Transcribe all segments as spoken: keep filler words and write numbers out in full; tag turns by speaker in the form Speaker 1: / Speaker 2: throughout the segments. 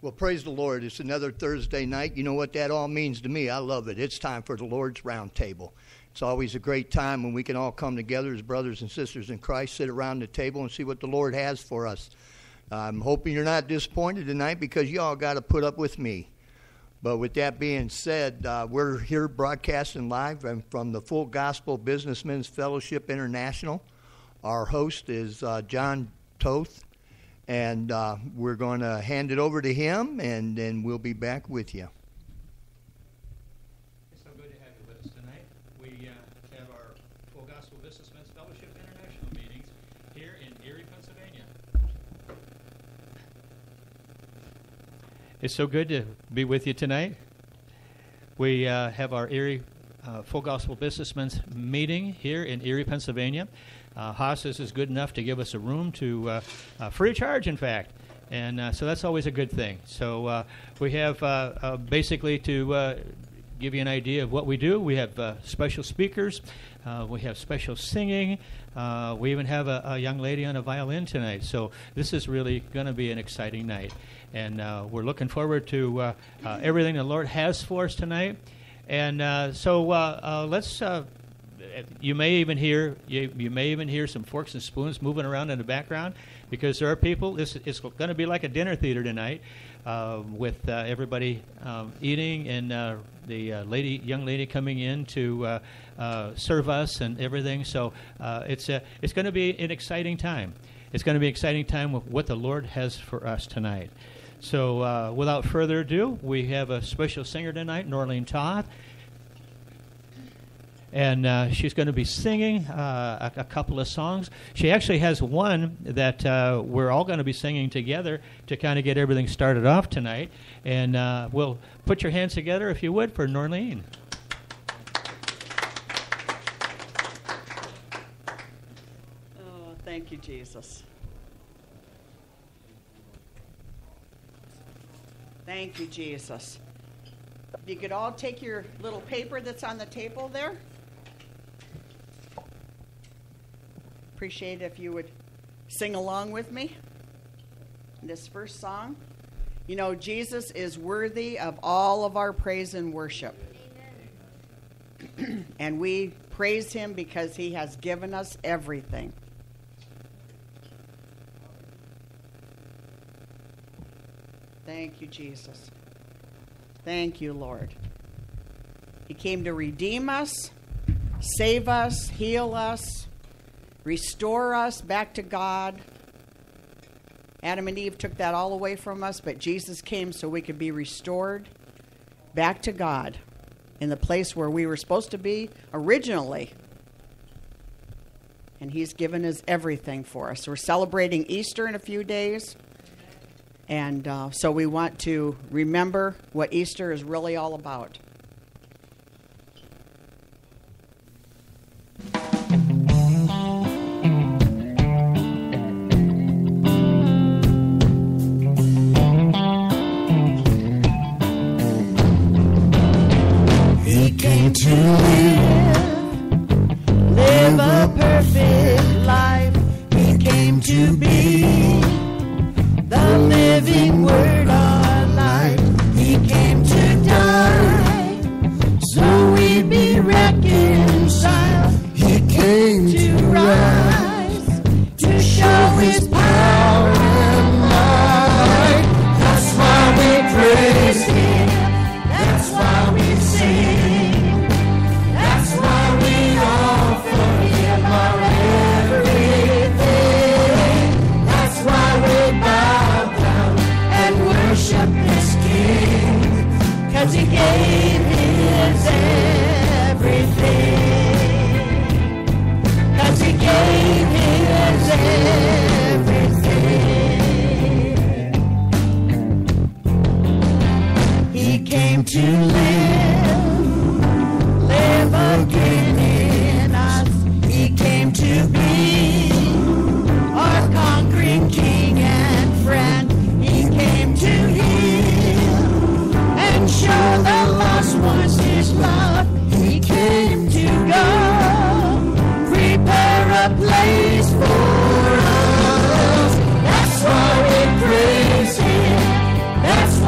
Speaker 1: Well, praise the Lord. It's another Thursday night. You know what that all means to me? I love it. It's time for the Lord's Round Table. It's always a great time when we can all come together as brothers and sisters in Christ, sit around the table and see what the Lord has for us. I'm hoping you're not disappointed tonight because you all got to put up with me. But with that being said, uh, we're here broadcasting live from the Full Gospel Businessmen's Fellowship International. Our host is uh, John Toth. And uh, we're going to hand it over to him, and then we'll be back with you.
Speaker 2: It's so good to have you with us tonight. We uh, have our Full Gospel Businessmen's Fellowship International meetings here in Erie, Pennsylvania. It's so good to be with you tonight. We uh, have our Erie uh, Full Gospel Businessmen's meeting here in Erie, Pennsylvania. Uh, Haas is good enough to give us a room to uh, uh, free of charge, in fact, and uh, so that's always a good thing. So uh, we have uh, uh, basically to uh, give you an idea of what we do. We have uh, special speakers, uh, we have special singing, uh, we even have a, a young lady on a violin tonight. So this is really going to be an exciting night, and uh, we're looking forward to uh, uh, everything the Lord has for us tonight. And uh, so uh, uh, let's. Uh, You may even hear you, you may even hear some forks and spoons moving around in the background because there are people. This is going to be like a dinner theater tonight, uh, with uh, everybody um, eating and uh, the uh, lady, young lady, coming in to uh, uh, serve us and everything. So uh, it's a, it's going to be an exciting time. It's going to be an exciting time with what the Lord has for us tonight. So uh, without further ado, we have a special singer tonight, Norlene Toth. And uh, she's going to be singing uh, a, a couple of songs. She actually has one that uh, we're all going to be singing together to kind of get everything started off tonight. And uh, we'll put your hands together, if you would, for Norlene.
Speaker 3: Oh, thank you, Jesus. Thank you, Jesus. If you could all take your little paper that's on the table there. Appreciate it if you would sing along with me in this first song. You know, Jesus is worthy of all of our praise and worship. Amen. And we praise him because he has given us everything. Thank you, Jesus. Thank you, Lord. He came to redeem us, save us, heal us, restore us back to God. Adam and Eve took that all away from us, but Jesus came so we could be restored back to God in the place where we were supposed to be originally. And he's given us everything for us. We're celebrating Easter in a few days. And uh, so we want to remember what Easter is really all about.
Speaker 4: He came to live, live a perfect life. He came to be the living word of life. He came to die, so we'd be reconciled. He came to rise, to show his power and might. That's why we praise him. That's why we sing. That's why we offer him our everything. That's why we bow down and worship this King, 'cause he gave his everything. 'Cause he gave his everything. He came to live, live again in us. He came to be our conquering King and friend. He came to heal and show the lost ones his love. He came to go, prepare a place for us. That's why we praise him. That's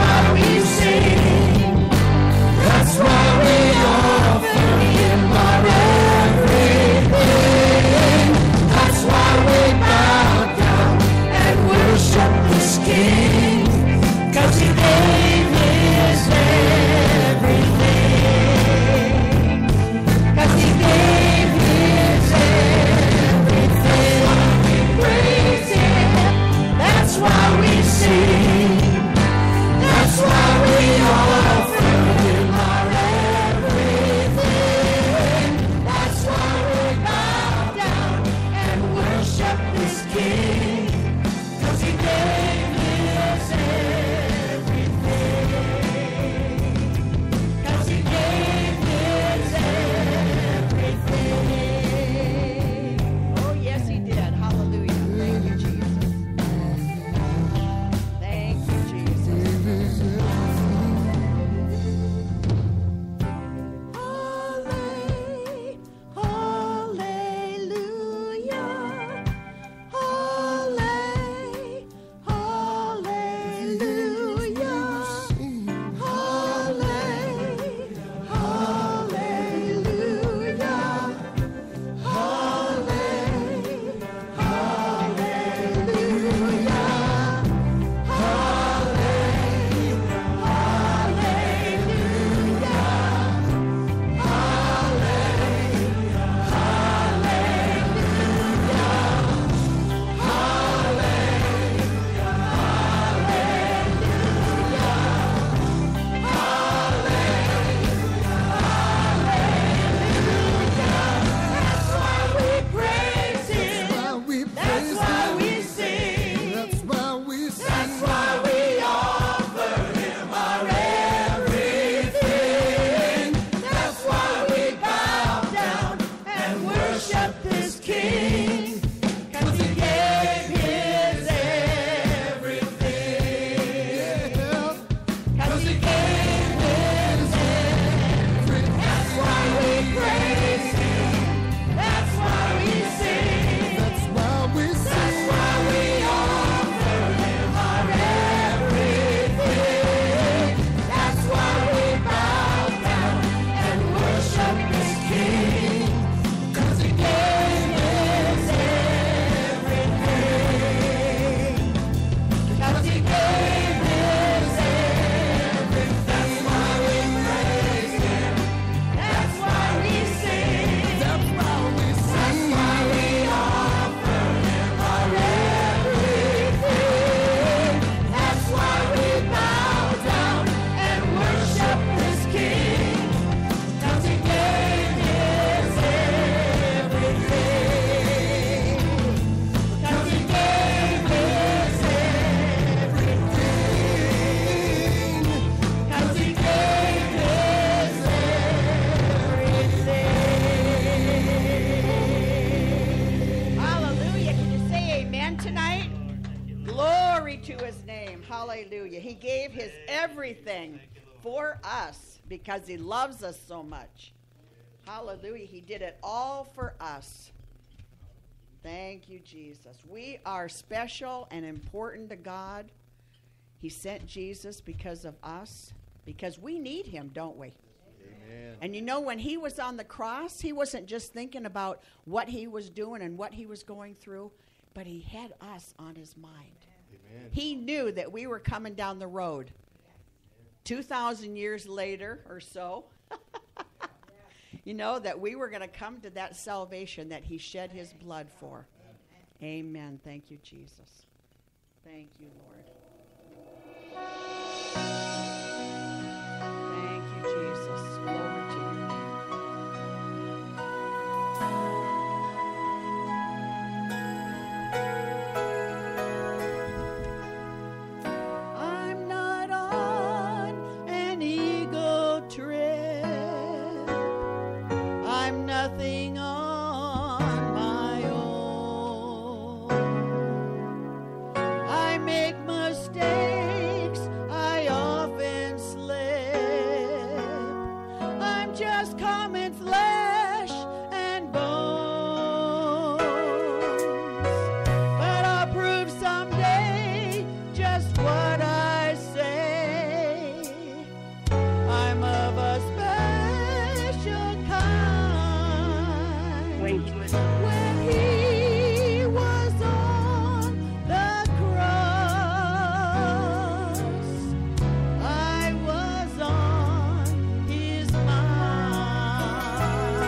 Speaker 3: name. Hallelujah. He gave his everything for us because he loves us so much. Hallelujah. He did it all for us. Thank you, Jesus. We are special and important to God. He sent Jesus because of us, because we need him, don't we?
Speaker 1: Amen.
Speaker 3: And you know, when he was on the cross, he wasn't just thinking about what he was doing and what he was going through, but he had us on his mind.
Speaker 1: Amen.
Speaker 3: He knew that we were coming down the road. two thousand years later or so, you know, that we were going to come to that salvation that he shed his blood for. Amen. Thank you, Jesus. Thank you, Lord. Thank you, Jesus. Glory to your name. I'm not on an eagle trip. I'm nothing on my own. I make mistakes. I often slip. I'm just common flesh and bones. But I'll prove someday just what I say. I'm of a special kind. When he was on the cross, I was on his mind.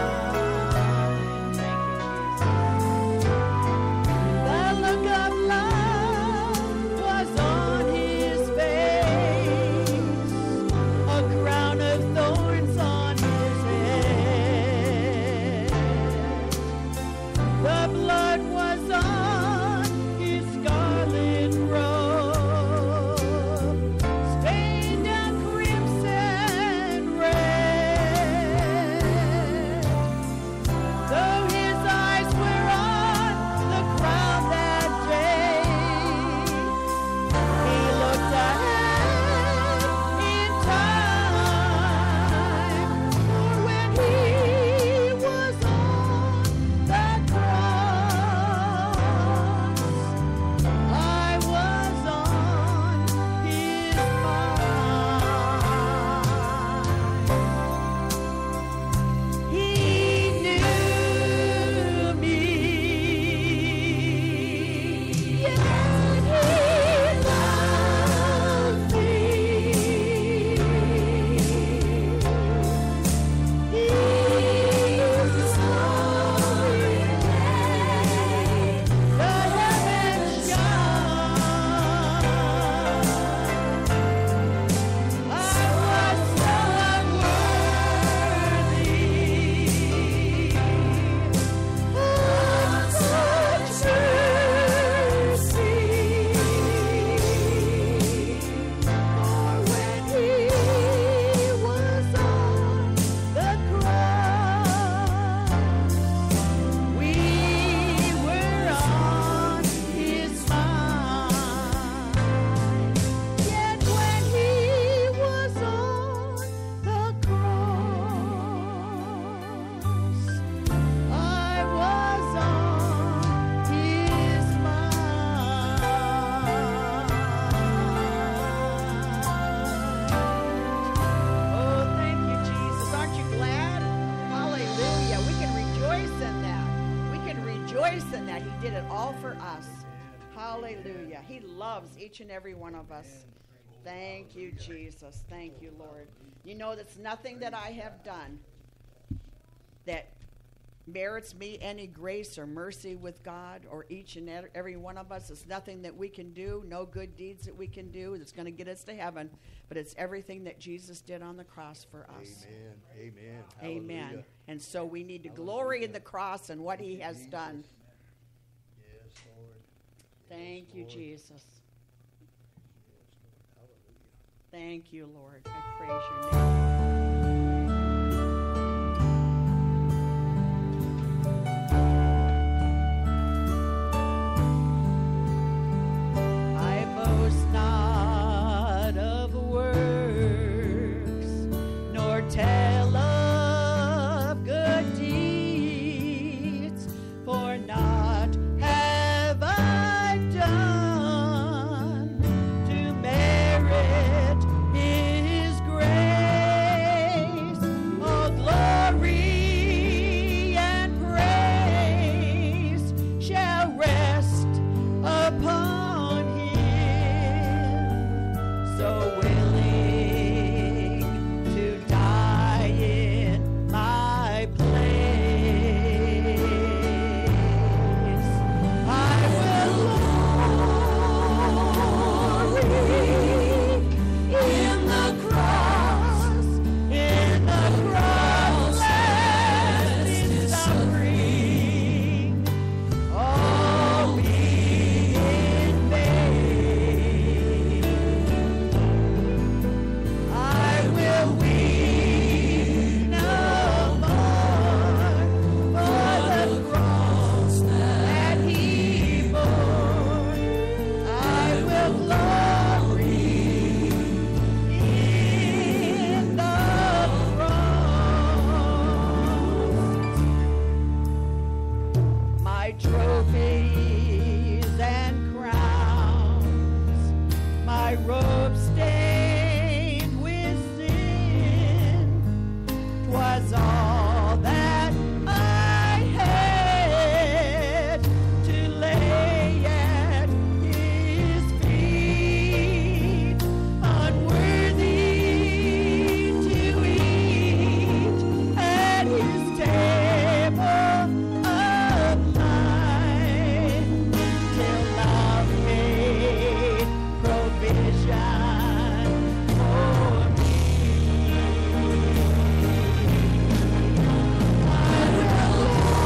Speaker 3: Thank you, Jesus. The look of love was on his face, a crown of thorns on his head. The blood was on his scarlet robe, stained a crimson red. Though his eyes were on the crowd that day, he looked ahead in time. For when he was on the cross, I was on his mind. He knew me, and he loved me. He saw me the heavens shine. I was so unworthy of such mercy. For when he was on the cross, we were on his mind. Yet when he was on the cross, I was on his mind. Oh, thank you, Jesus. Aren't you glad? Hallelujah. We can rejoice in that. We can rejoice in that. He did it all for us. Hallelujah. He loves each and every one of us. Thank you, Jesus. Thank you, Lord. You know, that's nothing that I have done that merits me any grace or mercy with God, or each and every one of us. It's nothing that we can do, no good deeds that we can do that's going to get us to heaven, but it's everything that Jesus did on the cross for us.
Speaker 1: Amen. Amen.
Speaker 3: Amen.
Speaker 1: Hallelujah.
Speaker 3: And so we need to glory in the cross and what he has done.
Speaker 1: Yes, Lord.
Speaker 3: Thank you,
Speaker 1: Lord.
Speaker 3: Jesus.
Speaker 1: Yes, Lord. Hallelujah.
Speaker 3: Thank you, Lord. I praise your name. I boast
Speaker 4: my robe stained with sin. 'Twas all that I had to lay at his feet, unworthy to eat at his table of mine, till love made provision for me. I will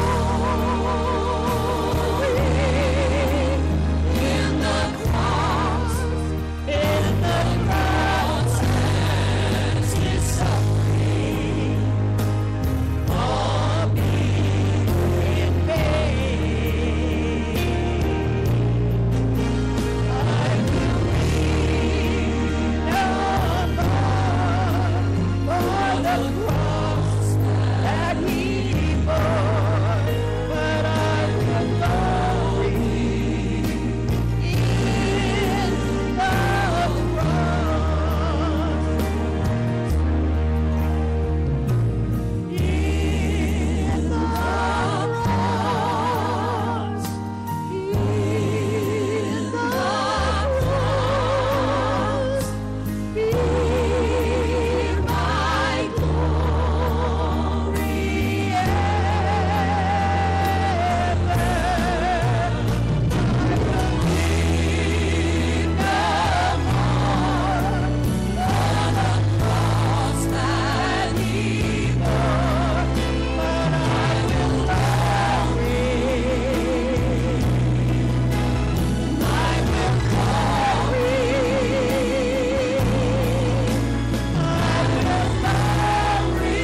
Speaker 4: glory in the cross, in the cross and his suffering for me in vain. I will weep no more for the cross that he bore, but I will glory in the cross. In the cross, in the cross, be my glory ever. I will weep no more for the cross that he bore, but I will glory. I will glory. I will glory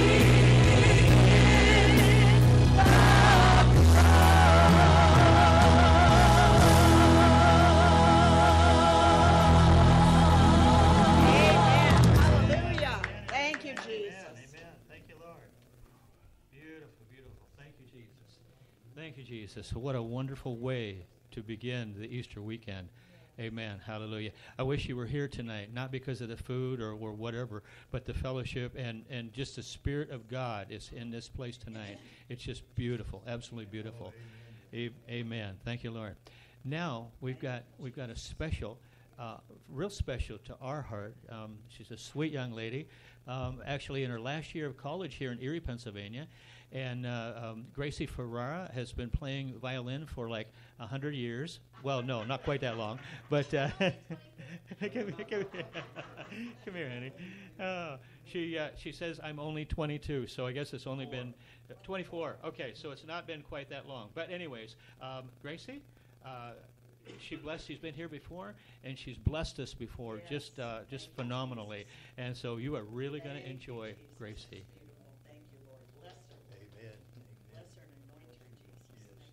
Speaker 4: in the Amen. Hallelujah. Thank you, Jesus.
Speaker 2: Amen. Thank you, Lord. Beautiful, beautiful. Thank you, Jesus. Thank you, Jesus. What a wonderful way to begin the Easter weekend. Amen. Hallelujah. I wish you were here tonight, not because of the food or, or whatever, but the fellowship and, and just the Spirit of God is in this place tonight. It's just beautiful, absolutely beautiful. A- Amen. Thank you, Lord. Now we've got we've got a special, uh, real special to our heart. Um, she's a sweet young lady, um, actually in her last year of college here in Erie, Pennsylvania. And uh, um, Gracie Ferrara has been playing violin for like a hundred years. Well, no, not quite that long, but uh, come, here, come, here. Come here, honey. Uh, she uh, she says I'm only twenty-two, so I guess it's only been twenty-four. Okay, so it's not been quite that long. But anyways, um, Gracie, uh, she blessed. She's been here before, and she's blessed us before,
Speaker 3: Yes.
Speaker 2: just uh, just phenomenally. And so you are really going to enjoy
Speaker 3: Jesus.
Speaker 2: Gracie.
Speaker 3: Beautiful. Thank you, Lord. Bless her.
Speaker 1: Amen.
Speaker 3: Bless her and anoint her, Jesus. Thank you.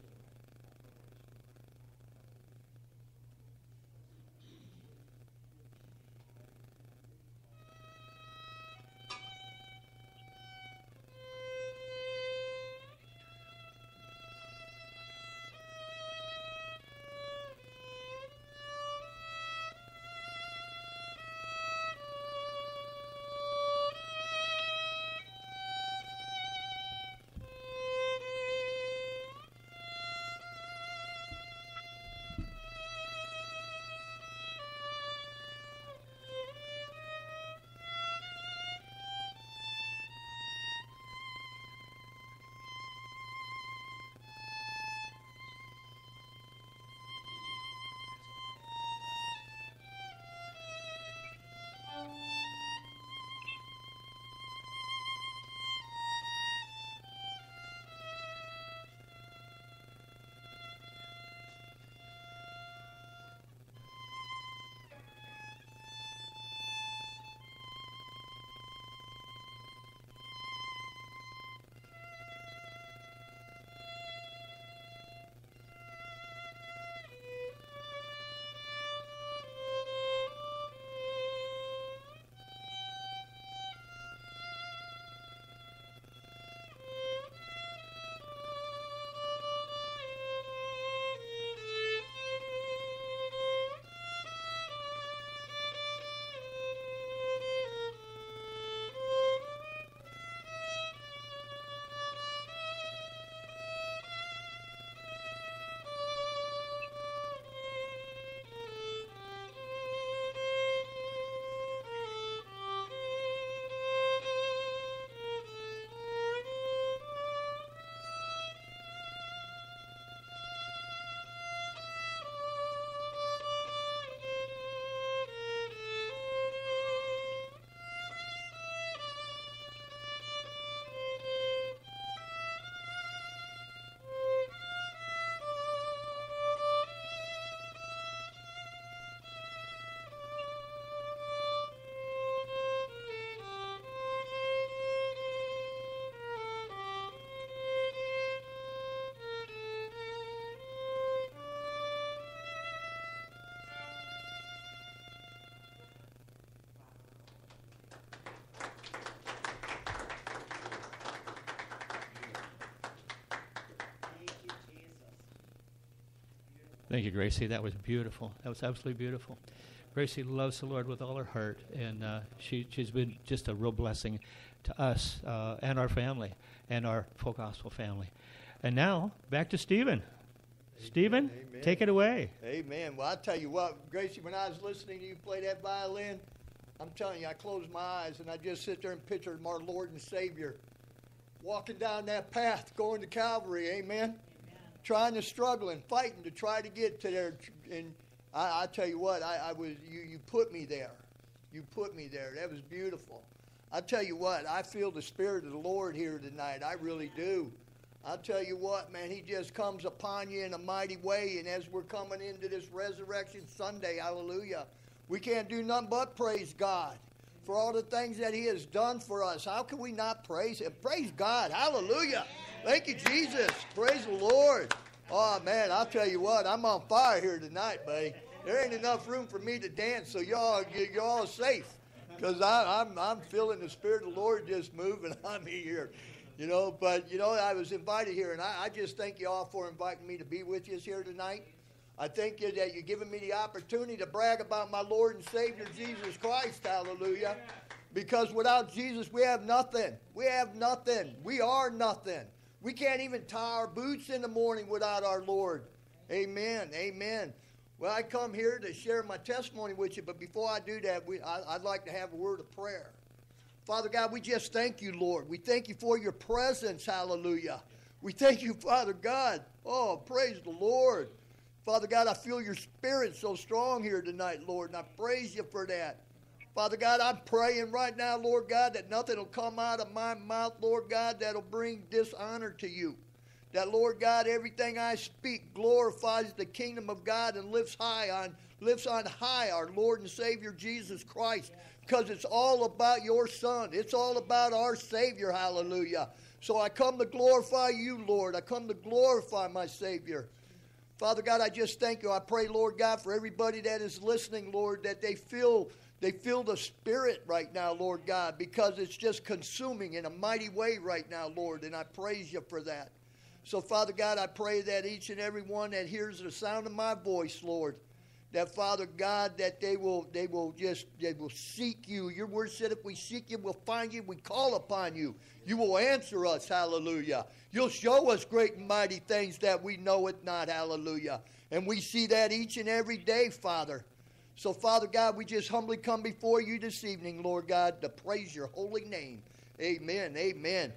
Speaker 2: Thank you, Gracie. That was beautiful. That was absolutely beautiful. Gracie loves the Lord with all her heart, and uh, she, she's been just a real blessing to us uh, and our family and our full gospel family. And now, back to Stephen. Stephen,
Speaker 1: Amen.
Speaker 2: Take it away.
Speaker 1: Amen. Well, I tell you what, Gracie, when I was listening to you play that violin, I'm telling you, I closed my eyes and I just sit there and picture our Lord and Savior walking down that path, going to Calvary. Amen. Amen. Trying to struggle and fighting to try to get to there. And I, I tell you what, I, I was you. You put me there. You put me there. That was beautiful. I tell you what, I feel the Spirit of the Lord here tonight. I really do. I'll tell you what, man, he just comes upon you in a mighty way. And as we're coming into this Resurrection Sunday, hallelujah, we can't do nothing but praise God for all the things that he has done for us. How can we not praise him? Praise God. Hallelujah. Thank you, Jesus. Praise the Lord. Oh, man, I'll tell you what, I'm on fire here tonight, buddy. There ain't enough room for me to dance, so y'all, you're all safe. Because I'm, I'm feeling the Spirit of the Lord just moving on me here. You know, but, you know, I was invited here, and I, I just thank you all for inviting me to be with you here tonight. I thank you that you're giving me the opportunity to brag about my Lord and Savior, Jesus Christ, hallelujah. Because without Jesus, we have nothing. We have nothing. We are nothing. We can't even tie our boots in the morning without our Lord. Amen, amen. Well, I come here to share my testimony with you, but before I do that, we, I, I'd like to have a word of prayer. Father God, we just thank you, Lord. We thank you for your presence, hallelujah. We thank you, Father God. Oh, praise the Lord. Father God, I feel your Spirit so strong here tonight, Lord, and I praise you for that. Father God, I'm praying right now, Lord God, that nothing will come out of my mouth, Lord God, that'll bring dishonor to you. That, Lord God, everything I speak glorifies the kingdom of God and lifts high on, lifts on high our Lord and Savior Jesus Christ. Because it's all about your Son. It's all about our Savior, hallelujah. So I come to glorify you, Lord. I come to glorify my Savior. Father God, I just thank you. I pray, Lord God, for everybody that is listening, Lord, that they feel they feel the Spirit right now, Lord God, because it's just consuming in a mighty way right now, Lord, and I praise you for that. So, Father God, I pray that each and every one that hears the sound of my voice, Lord, that, Father God, that they will they will just they will seek you. Your word said if we seek you, we'll find you. We call upon you. You will answer us, hallelujah. You'll show us great and mighty things that we know it not, hallelujah. And we see that each and every day, Father. So, Father God, we just humbly come before you this evening, Lord God, to praise your holy name. Amen, amen.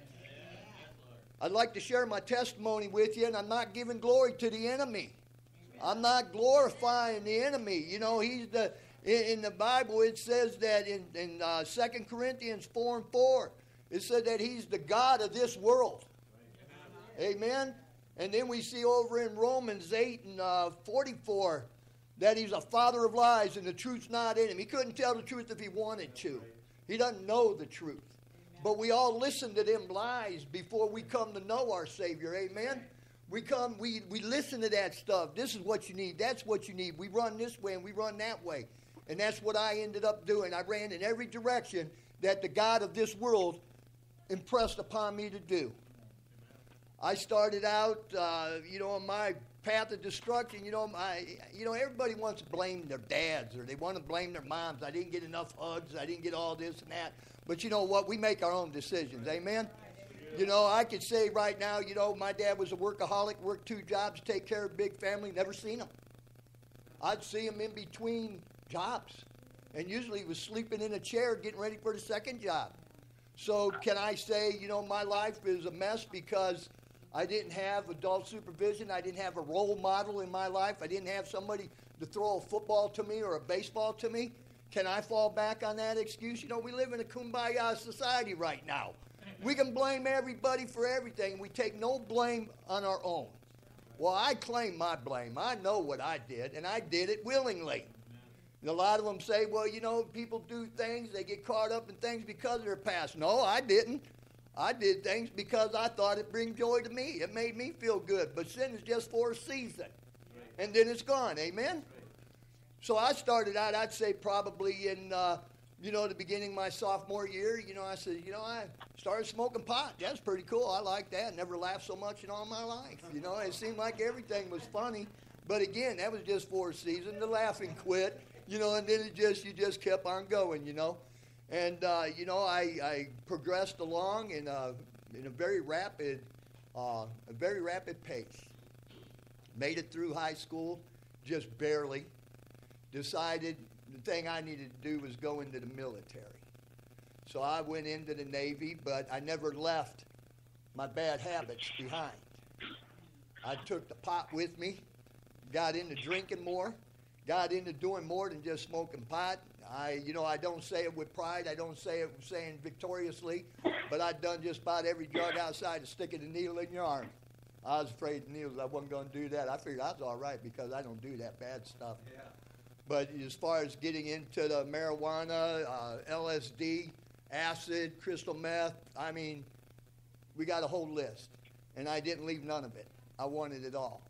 Speaker 1: I'd like to share my testimony with you, and I'm not giving glory to the enemy. I'm not glorifying the enemy. You know, he's the in, in the Bible it says that in, in uh, Second Corinthians four and four, it said that he's the God of this world. Amen. And then we see over in Romans eight and uh, forty-four that he's a father of lies and the truth's not in him. He couldn't tell the truth if he wanted to. He doesn't know the truth. But we all listen to them lies before we come to know our Savior. Amen. We come, we, we listen to that stuff. This is what you need. That's what you need. We run this way and we run that way. And that's what I ended up doing. I ran in every direction that the God of this world impressed upon me to do. I started out, uh, you know, on my path of destruction. You know, my, you know, everybody wants to blame their dads or they want to blame their moms. I didn't get enough hugs. I didn't get all this and that. But you know what? We make our own decisions. Amen? You know, I could say right now, you know, my dad was a workaholic, worked two jobs, take care of a big family, never seen him. I'd see him in between jobs. And usually he was sleeping in a chair getting ready for the second job. So can I say, you know, my life is a mess because I didn't have adult supervision. I didn't have a role model in my life. I didn't have somebody to throw a football to me or a baseball to me. Can I fall back on that excuse? You know, we live in a kumbaya society right now. We can blame everybody for everything, and we take no blame on our own. Well, I claim my blame. I know what I did, and I did it willingly. And a lot of them say, well, you know, people do things, they get caught up in things because of their past. No, I didn't. I did things because I thought it bring joy to me. It made me feel good. But sin is just for a season, and then it's gone. Amen? So I started out, I'd say probably in... Uh, You know, the beginning of my sophomore year, you know, I said, you know, I started smoking pot. That's pretty cool. I like that. Never laughed so much in all my life. You know, it seemed like everything was funny. But again, that was just for a season. The laughing quit, you know, and then it just you just kept on going, you know. And uh, you know, I, I progressed along in a in a very rapid uh, a very rapid pace. Made it through high school, just barely. Decided the thing I needed to do was go into the military. So I went into the Navy, but I never left my bad habits behind. I took the pot with me, got into drinking more, got into doing more than just smoking pot. I, you know, I don't say it with pride. I don't say it saying victoriously, but I'd done just about every drug outside to stick a needle in your arm. I was afraid of needles. I wasn't going to do that. I figured I was all right because I don't do that bad stuff. Yeah. But as far as getting into the marijuana, uh, L S D, acid, crystal meth, I mean, we got a whole list. And I didn't leave none of it. I wanted it all.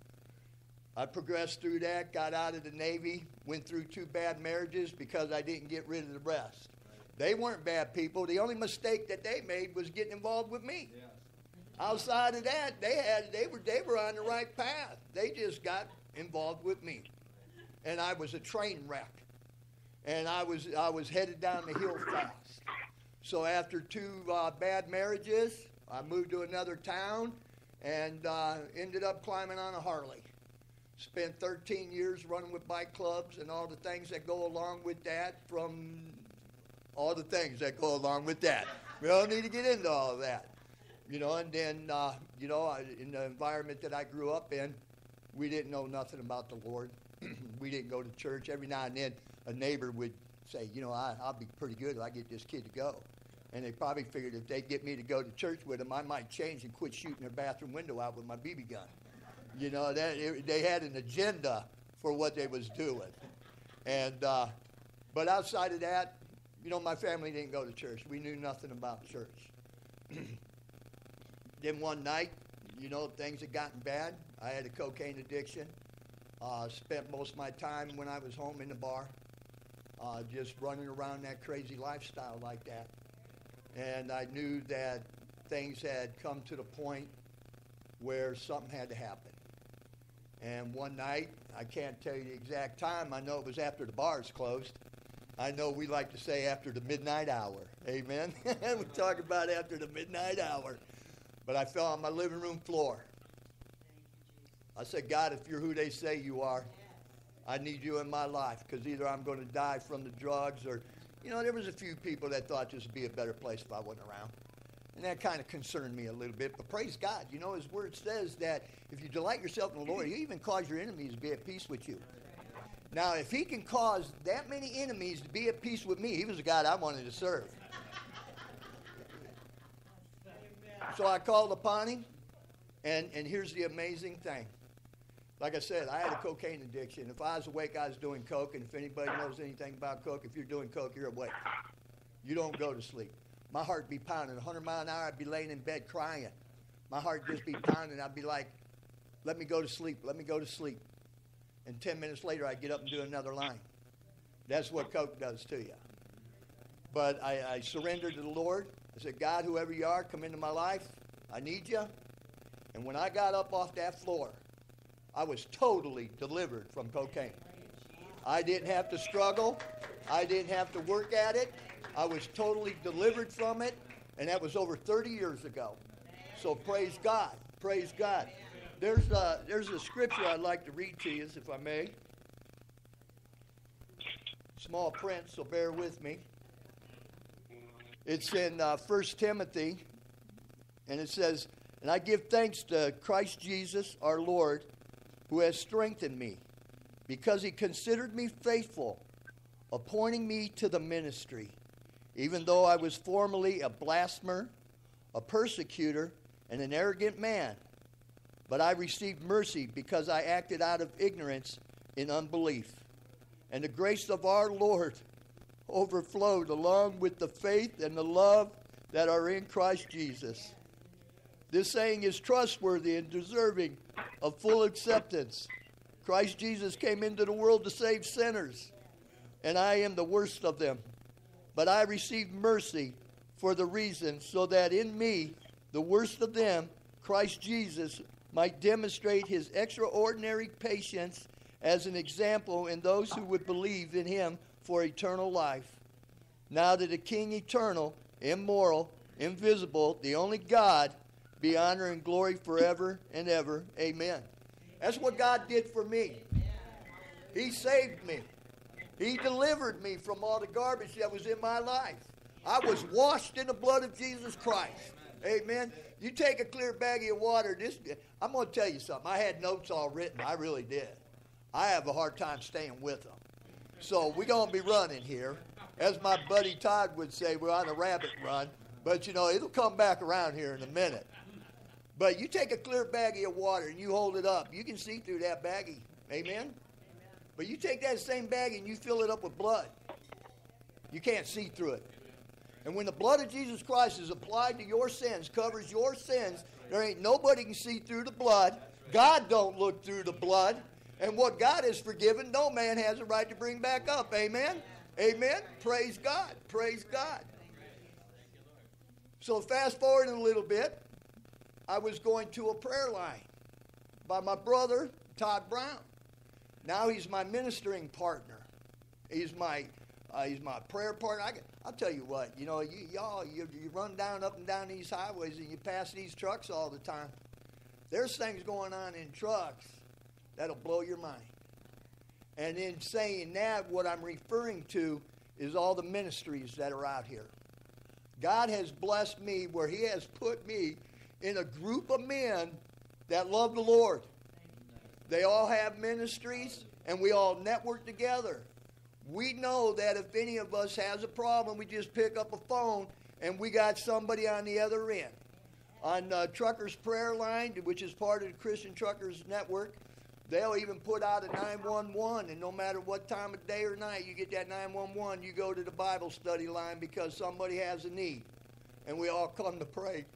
Speaker 1: I progressed through that, got out of the Navy, went through two bad marriages because I didn't get rid of the rest. They weren't bad people. The only mistake that they made was getting involved with me. Yes. Outside of that, they had they were they were on the right path. They just got involved with me. And I was a train wreck. And I was I was headed down the hill fast. So after two uh, bad marriages, I moved to another town and uh, ended up climbing on a Harley. Spent thirteen years running with bike clubs and all the things that go along with that, from all the things that go along with that. We don't need to get into all of that. You know, and then, uh, you know, I, in the environment that I grew up in, we didn't know nothing about the Lord. We didn't go to church. Every now and then, a neighbor would say, you know, I, I'll be pretty good if I get this kid to go. And they probably figured if they'd get me to go to church with them, I might change and quit shooting their bathroom window out with my B B gun. You know, that, it, they had an agenda for what they was doing. And, uh, but outside of that, you know, my family didn't go to church. We knew nothing about church. Then one night, you know, things had gotten bad. I had a cocaine addiction. Uh, spent most of my time when I was home in the bar, uh, just running around that crazy lifestyle like that. And I knew that things had come to the point where something had to happen. And one night, I can't tell you the exact time. I know it was after the bars closed. I know we like to say after the midnight hour. Amen? We talk about after the midnight hour. But I fell on my living room floor. I said, God, if you're who they say you are, I need you in my life, because either I'm going to die from the drugs or, you know, there was a few people that thought this would be a better place if I wasn't around. And that kind of concerned me a little bit. But praise God, you know, his word says that if you delight yourself in the Lord, he'll even cause your enemies to be at peace with you. Now, if he can cause that many enemies to be at peace with me, he was the God I wanted to serve. So I called upon him, and, and here's the amazing thing. Like I said, I had a cocaine addiction. If I was awake, I was doing coke, and if anybody knows anything about coke, if you're doing coke, you're awake. You don't go to sleep. My heart be pounding. one hundred mile an hour, I'd be laying in bed crying. My heart just be pounding. I'd be like, let me go to sleep, let me go to sleep. And ten minutes later, I'd get up and do another line. That's what coke does to you. But I, I surrendered to the Lord. I said, God, whoever you are, come into my life. I need you. And when I got up off that floor, I was totally delivered from cocaine. I didn't have to struggle. I didn't have to work at it. I was totally delivered from it. And that was over thirty years ago. So praise God. Praise God. There's a, there's a scripture I'd like to read to you, if I may. Small print, so bear with me. It's in uh, First Timothy, and it says, and I give thanks to Christ Jesus, our Lord, who has strengthened me, because he considered me faithful, appointing me to the ministry, even though I was formerly a blasphemer, a persecutor, and an arrogant man. But I received mercy because I acted out of ignorance in unbelief. And the grace of our Lord overflowed along with the faith and the love that are in Christ Jesus. This saying is trustworthy and deserving of full acceptance. Christ Jesus came into the world to save sinners, and I am the worst of them. But I received mercy for the reason so that in me, the worst of them, Christ Jesus might demonstrate his extraordinary patience as an example in those who would believe in him for eternal life. Now to the King eternal, immoral, invisible, the only God, be honor and glory forever and ever. Amen. That's what God did for me. He saved me. He delivered me from all the garbage that was in my life. I was washed in the blood of Jesus Christ. Amen. You take a clear baggie of water. This, I'm going to tell you something. I had notes all written. I really did. I have a hard time staying with them. So we're going to be running here. As my buddy Todd would say, we're on a rabbit run. But, you know, it'll come back around here in a minute. But you take a clear baggie of water and you hold it up. You can see through that baggie. Amen? But you take that same baggie and you fill it up with blood. You can't see through it. And when the blood of Jesus Christ is applied to your sins, covers your sins, there ain't nobody can see through the blood. God don't look through the blood. And what God has forgiven, no man has a right to bring back up. Amen? Amen? Praise God. Praise God. So fast forward a little bit. I was going to a prayer line by my brother, Todd Brown. Now he's my ministering partner. He's my uh, he's my prayer partner. I, I'll tell you what, you know, you, y'all, you, you run down up and down these highways and you pass these trucks all the time. There's things going on in trucks that'll blow your mind. And in saying that, what I'm referring to is all the ministries that are out here. God has blessed me where he has put me in a group of men that love the Lord. They all have ministries, and we all network together. We know that if any of us has a problem, we just pick up a phone, and we got somebody on the other end. On uh, Truckers Prayer Line, which is part of the Christian Truckers Network, they'll even put out a nine one one, and no matter what time of day or night you get that nine one one, you go to the Bible study line because somebody has a need, and we all come to pray.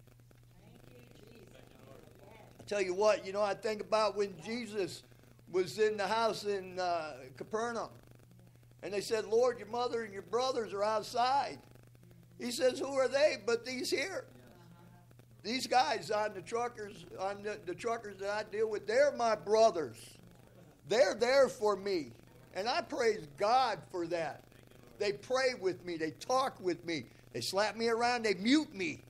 Speaker 1: I tell you what, you know, I think about when Jesus was in the house in uh, Capernaum, and they said, Lord, your mother and your brothers are outside. He says, who are they but these here? These guys on the truckers, on the, the truckers that I deal with, they're my brothers. They're there for me. And I praise God for that. They pray with me. They talk with me. They slap me around. They mute me.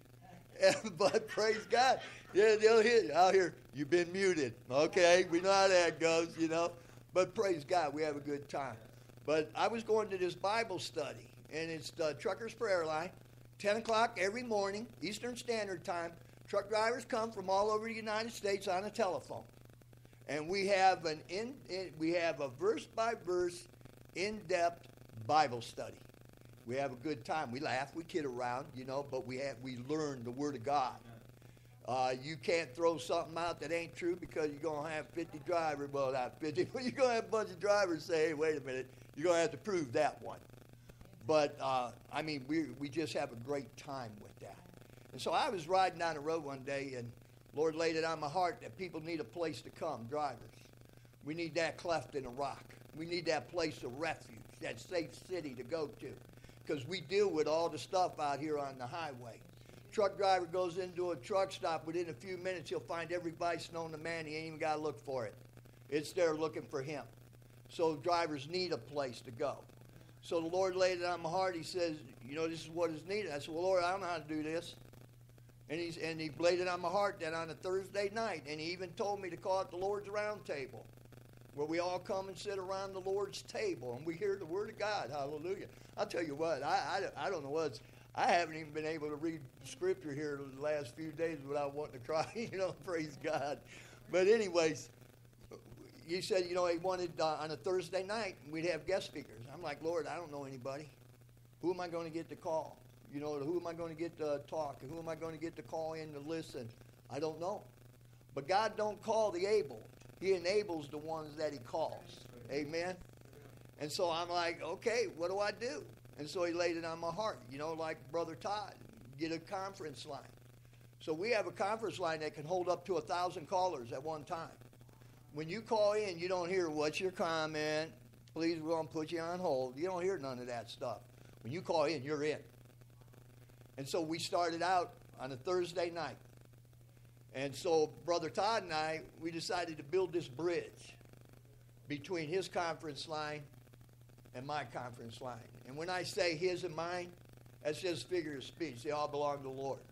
Speaker 1: But praise God. Yeah, they'll hear, I'll hear, you've been muted. Okay, we know how that goes, you know. But praise God, we have a good time. But I was going to this Bible study, and it's the Truckers Prayer Line. ten o'clock every morning, Eastern Standard Time. Truck drivers come from all over the United States on a telephone. And we have an in, in we have a verse-by-verse, in-depth Bible study. We have a good time. We laugh, we kid around, you know, but we have we learn the Word of God. Uh, you can't throw something out that ain't true because you're going to have fifty drivers, well, not fifty, but you're going to have a bunch of drivers say, hey, wait a minute, you're going to have to prove that one. But, uh, I mean, we we just have a great time with that. And so I was riding down the road one day, and Lord laid it on my heart that people need a place to come, drivers. We need that cleft in a rock. We need that place of refuge, that safe city to go to. Because we deal with all the stuff out here on the highway. Truck driver goes into a truck stop. Within a few minutes, he'll find every vice known to man. He ain't even got to look for it. It's there looking for him. So drivers need a place to go. So the Lord laid it on my heart. He says, you know, this is what is needed. I said, well, Lord, I don't know how to do this. And, he's, and he laid it on my heart that on a Thursday night. And he even told me to call it the Lord's Round Table, where we all come and sit around the Lord's table and we hear the Word of God. Hallelujah. I'll tell you what, I, I, I don't know what's, I haven't even been able to read Scripture here the last few days without wanting to cry, you know, praise God. But anyways, you said, you know, he wanted uh, on a Thursday night, we'd have guest speakers. I'm like, Lord, I don't know anybody. Who am I going to get to call? You know, who am I going to get to talk? Who am I going to get to call in to listen? I don't know. But God don't call the able. He enables the ones that he calls. Amen? And so I'm like, okay, what do I do? And so he laid it on my heart, you know, like Brother Todd, get a conference line. So we have a conference line that can hold up to a thousand callers at one time. When you call in, you don't hear, what's your comment? Please, we're going to put you on hold. You don't hear none of that stuff. When you call in, you're in. And so we started out on a Thursday night. And so Brother Todd and I, we decided to build this bridge between his conference line and my conference line. And when I say his and mine, that's just figure of speech. They all belong to the Lord.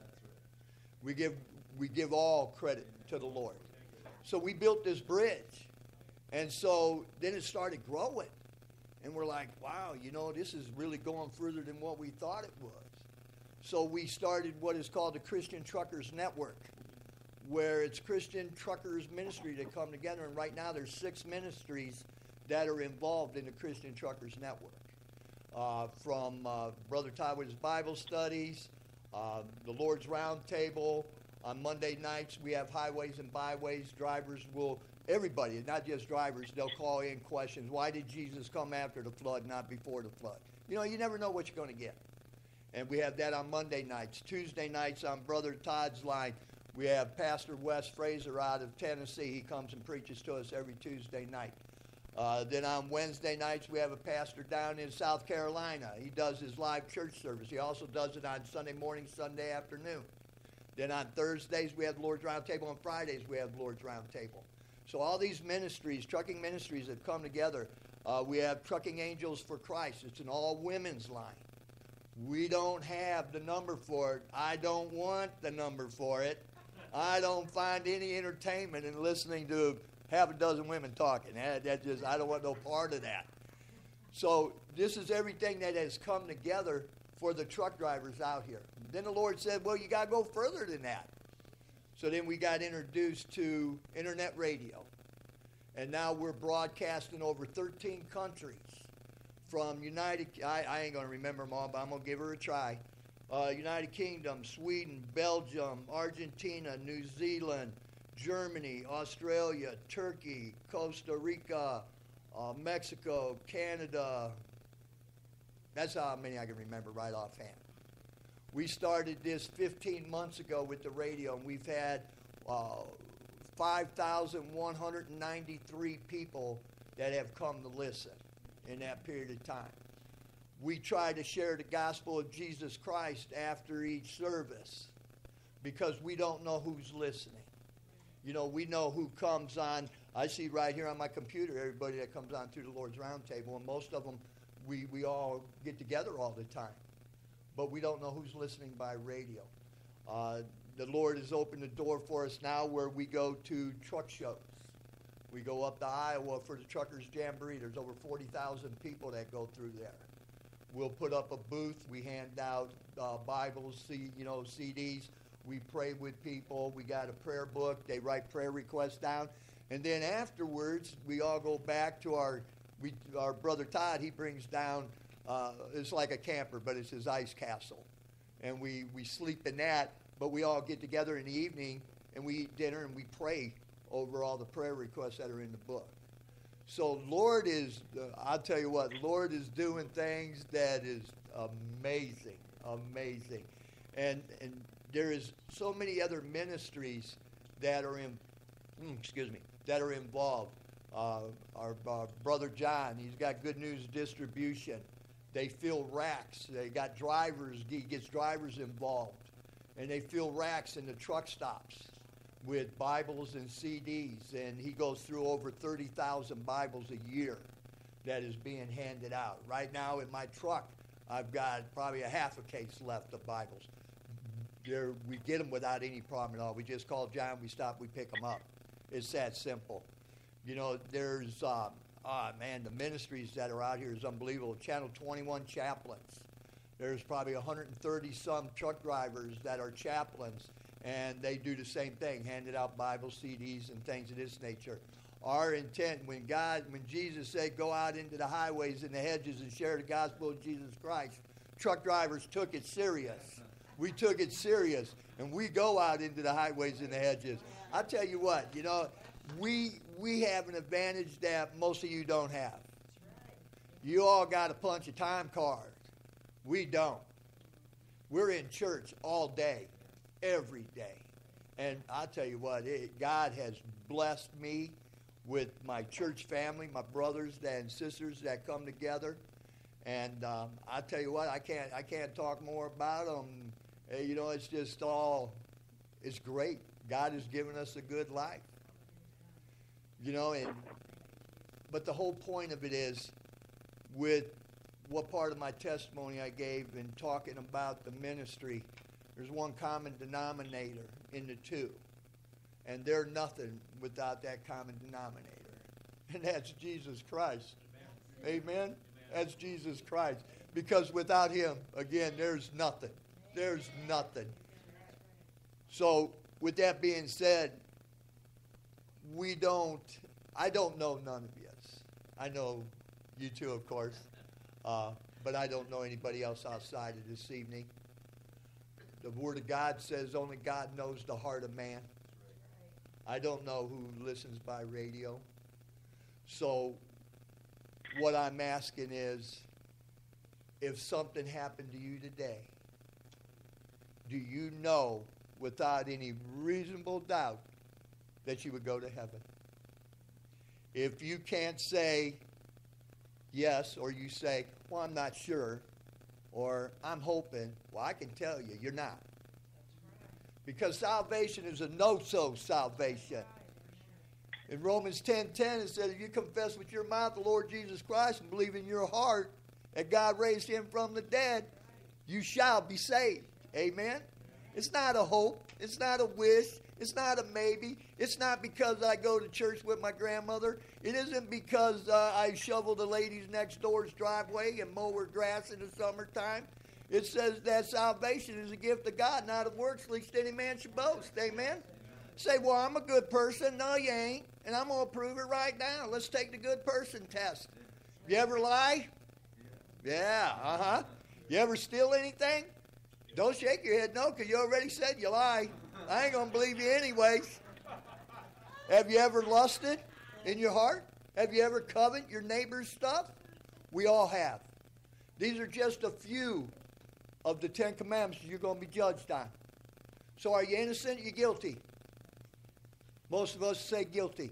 Speaker 1: We give we give all credit to the Lord. So we built this bridge. And so then it started growing. And we're like, wow, you know, this is really going further than what we thought it was. So we started what is called the Christian Truckers Network, where it's Christian Truckers Ministry that come together. And right now there's six ministries that are involved in the Christian Truckers Network. Uh, from uh, Brother Todd with his Bible studies, uh, the Lord's Round Table. On Monday nights, we have highways and byways. Drivers will, everybody, not just drivers, they'll call in questions. Why did Jesus come after the flood, not before the flood? You know, you never know what you're going to get. And we have that on Monday nights. Tuesday nights on Brother Todd's line, we have Pastor Wes Fraser out of Tennessee. He comes and preaches to us every Tuesday night. Uh, then on Wednesday nights, we have a pastor down in South Carolina. He does his live church service. He also does it on Sunday morning, Sunday afternoon. Then on Thursdays, we have the Lord's Round Table. On Fridays, we have the Lord's Round Table. So all these ministries, trucking ministries that come together, uh, we have Trucking Angels for Christ. It's an all-women's line. We don't have the number for it. I don't want the number for it. I don't find any entertainment in listening to half a dozen women talking. That, that just, I don't want no part of that. So this is everything that has come together for the truck drivers out here. Then the Lord said, well, you got to go further than that. So then we got introduced to internet radio. And now we're broadcasting over thirteen countries. From United, I, I ain't going to remember them all, but I'm going to give her a try. Uh, United Kingdom, Sweden, Belgium, Argentina, New Zealand, Germany, Australia, Turkey, Costa Rica, uh, Mexico, Canada. That's how many I can remember right offhand. We started this fifteen months ago with the radio, and we've had uh, five thousand one hundred ninety-three people that have come to listen in that period of time. We try to share the gospel of Jesus Christ after each service because we don't know who's listening. You know, we know who comes on. I see right here on my computer everybody that comes on through the Lord's Round Table, and most of them, we, we all get together all the time. But we don't know who's listening by radio. Uh, the Lord has opened the door for us now where we go to truck shows. We go up to Iowa for the Truckers Jamboree. There's over forty thousand people that go through there. We'll put up a booth. We hand out uh, Bibles, C, you know, C Ds. We pray with people. We got a prayer book. They write prayer requests down. And then afterwards, we all go back to our, we, our brother Todd. He brings down, uh, it's like a camper, but it's his ice castle. And we, we sleep in that, but we all get together in the evening, and we eat dinner, and we pray over all the prayer requests that are in the book. So Lord is, uh, I'll tell you what, Lord is doing things that is amazing, amazing. And and there is so many other ministries that are in, excuse me, that are involved. Uh, our, our brother John, he's got Good News Distribution. They fill racks. They got drivers, he gets drivers involved. And they fill racks in the truck stops with Bibles and C Ds, and he goes through over thirty thousand Bibles a year that is being handed out. Right now in my truck, I've got probably a half a case left of Bibles. There, we get them without any problem at all. We just call John, we stop, we pick them up. It's that simple. You know, there's, uh, oh man, the ministries that are out here is unbelievable. Channel twenty-one chaplains. There's probably one hundred thirty some truck drivers that are chaplains, and they do the same thing, handed out Bible C Ds and things of this nature. Our intent, when God, when Jesus said, go out into the highways and the hedges and share the gospel of Jesus Christ, truck drivers took it serious. We took it serious, and we go out into the highways and the hedges. I tell you what, you know, we we have an advantage that most of you don't have. You all got to punch a time card. We don't. We're in church all day, every day. And I tell you what, it, God has blessed me with my church family, my brothers and sisters that come together. And um, I tell you what, I can't I can't talk more about them. Uh, you know, it's just all, it's great God has given us a good life. You know, and but the whole point of it is, with what part of my testimony I gave in talking about the ministry, there's one common denominator in the two. And they're nothing without that common denominator. And that's Jesus Christ. Amen? Amen? Amen. That's Jesus Christ. Because without him, again, there's nothing. There's nothing. So, with that being said, we don't, I don't know none of you. I know you two, of course. Uh, but I don't know anybody else outside of this evening. The Word of God says only God knows the heart of man. I don't know who listens by radio. So what I'm asking is, if something happened to you today, do you know without any reasonable doubt that you would go to heaven? If you can't say yes, or you say, well, I'm not sure, or I'm hoping, well, I can tell you, you're not. Because salvation is a no-so salvation. In Romans ten ten, it says, if you confess with your mouth the Lord Jesus Christ and believe in your heart that God raised him from the dead, you shall be saved. Amen? It's not a hope. It's not a wish. It's not a maybe. It's not because I go to church with my grandmother. It isn't because uh, I shovel the ladies next door's driveway and mow her grass in the summertime. It says that salvation is a gift of God, not of works, lest any man should boast. Amen? Say, well, I'm a good person. No, you ain't. And I'm going to prove it right now. Let's take the good person test. You ever lie? Yeah, uh-huh. You ever steal anything? Don't shake your head no, because you already said you lie. I ain't going to believe you anyways. Have you ever lusted in your heart? Have you ever coveted your neighbor's stuff? We all have. These are just a few of the Ten Commandments you're going to be judged on. So are you innocent or you guilty? Most of us say guilty.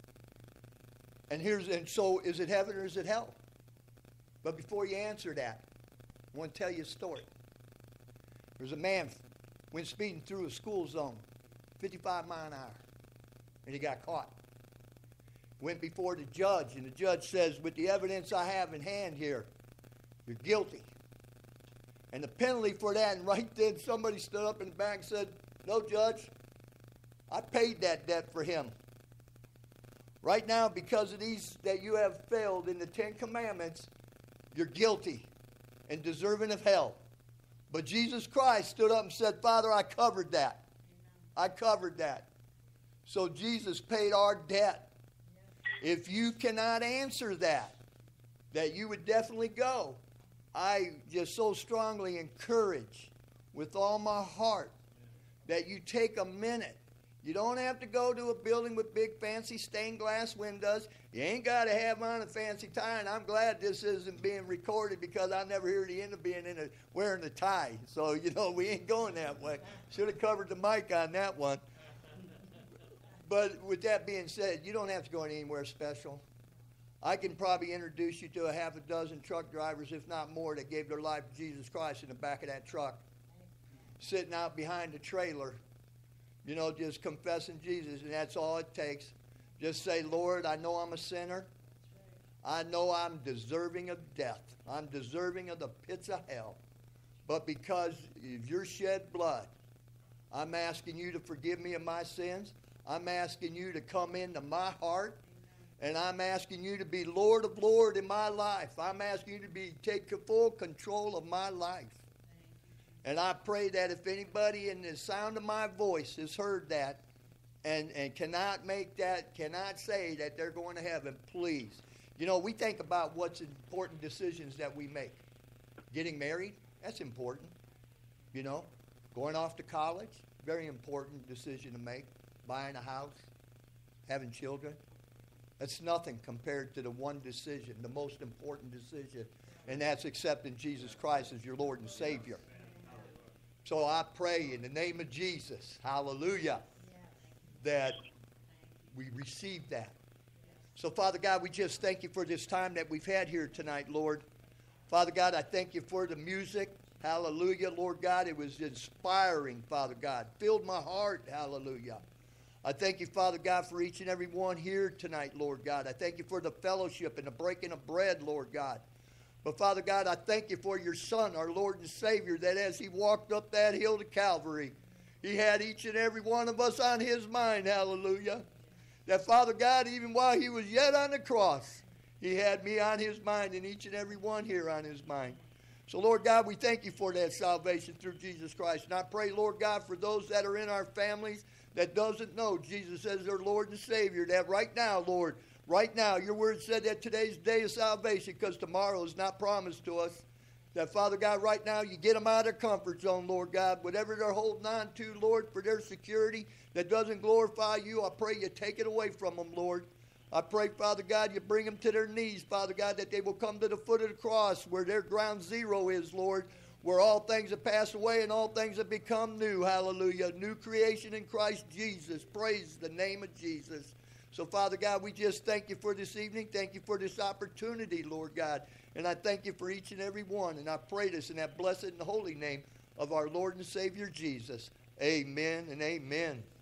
Speaker 1: And here's and so is it heaven or is it hell? But before you answer that, I want to tell you a story. There's a man went speeding through a school zone, fifty-five mile an hour, and he got caught. Went before the judge, and the judge says, with the evidence I have in hand here, you're guilty. And the penalty for that, and right then somebody stood up in the back and said, no, judge, I paid that debt for him. Right now, because of these that you have failed in the Ten Commandments, you're guilty and deserving of hell. But Jesus Christ stood up and said, Father, I covered that. I covered that. So Jesus paid our debt. If you cannot answer that, that you would definitely go, I just so strongly encourage with all my heart that you take a minute. You don't have to go to a building with big fancy stained glass windows. You ain't got to have on a fancy tie, and I'm glad this isn't being recorded because I never hear the end of being in a, wearing a tie. So, you know, we ain't going that way. Should have covered the mic on that one. But with that being said, you don't have to go anywhere special. I can probably introduce you to a half a dozen truck drivers, if not more, that gave their life to Jesus Christ in the back of that truck, sitting out behind the trailer. You know, just confessing Jesus, and that's all it takes. Just say, Lord, I know I'm a sinner. I know I'm deserving of death. I'm deserving of the pits of hell. But because of your shed blood, I'm asking you to forgive me of my sins. I'm asking you to come into my heart. And I'm asking you to be Lord of Lords in my life. I'm asking you to be take full control of my life. And I pray that if anybody in the sound of my voice has heard that and, and cannot make that, cannot say that they're going to heaven, please. You know, we think about what's important decisions that we make. Getting married, that's important. You know, going off to college, very important decision to make. Buying a house, having children. That's nothing compared to the one decision, the most important decision, and that's accepting Jesus Christ as your Lord and Savior. So I pray in the name of Jesus, hallelujah, that we receive that. So, Father God, we just thank you for this time that we've had here tonight, Lord. Father God, I thank you for the music. Hallelujah, Lord God. It was inspiring, Father God. Filled my heart. Hallelujah. I thank you, Father God, for each and every one here tonight, Lord God. I thank you for the fellowship and the breaking of bread, Lord God. But, Father God, I thank you for your Son, our Lord and Savior, that as he walked up that hill to Calvary, he had each and every one of us on his mind, hallelujah. That, Father God, even while he was yet on the cross, he had me on his mind and each and every one here on his mind. So, Lord God, we thank you for that salvation through Jesus Christ. And I pray, Lord God, for those that are in our families that doesn't know Jesus as their Lord and Savior, that right now, Lord, right now, your word said that today's day of salvation, because tomorrow is not promised to us. That, Father God, right now, you get them out of their comfort zone, Lord God. Whatever they're holding on to, Lord, for their security that doesn't glorify you, I pray you take it away from them, Lord. I pray, Father God, you bring them to their knees, Father God, that they will come to the foot of the cross where their ground zero is, Lord, where all things have passed away and all things have become new. Hallelujah. New creation in Christ Jesus. Praise the name of Jesus. So, Father God, we just thank you for this evening. Thank you for this opportunity, Lord God. And I thank you for each and every one. And I pray this in that blessed and holy name of our Lord and Savior Jesus. Amen and amen.